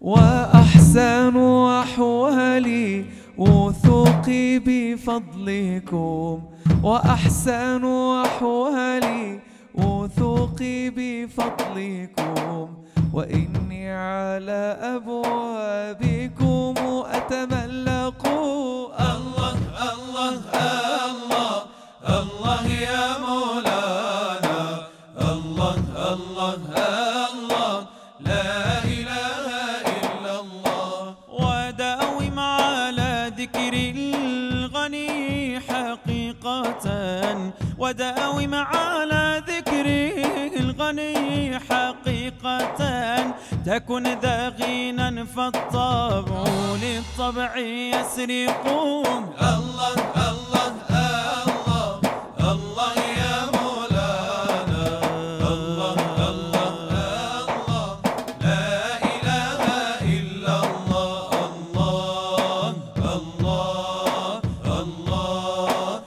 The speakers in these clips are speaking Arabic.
وأحسن أحوالي وثوقي بفضلكم، وأحسن أحوالي وثوقي بفضلكم، وإني على أبوابكم أتملق. الله الله الله الله يا مولانا، الله الله الله لا إله إلا الله. وداوم على ذكر الغني حقيقة، وداوم على ذكر الغني حقيقة، تكن ذا غنى فالطبع للطبع يسرق. الله الله الله الله يا مولانا، الله الله الله لا إله إلا الله. الله الله الله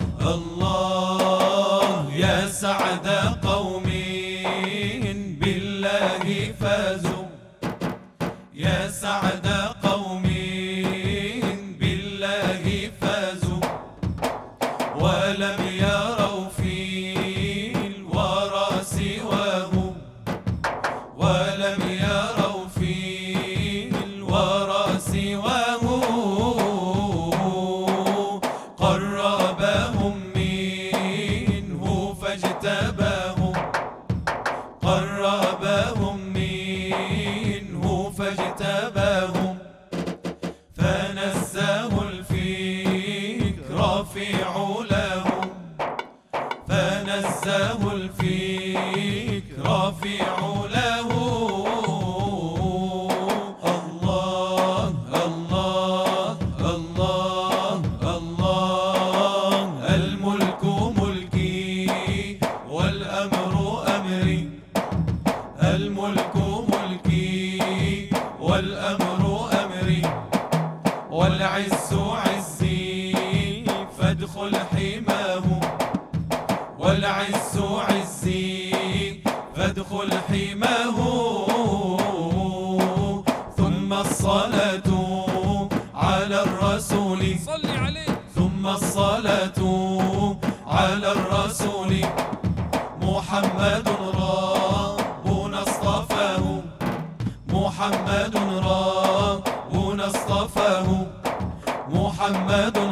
الله يا سعد قوم بالله فازوا، يا سعد قوم بالله فازوا، ولم يروا في الورى سواه، ولم يروا في الورى سواه. قربهم منه فاجتباهم، قربهم منه فاجتباهم، فنزه الفكر في علاه، فنزه الفكر في علاه. الله الله الله الله الملك ملكي والأمر أمري، الملك ملكي والأمر أمري، والعز عزي فادخل حماه، والعز عزي فادخل حماه. ثم الصلاة على الرسول، صل عليه، ثم الصلاة على الرسول، محمد ربنا اصطفاه، محمد ربنا اصطفاه، محمد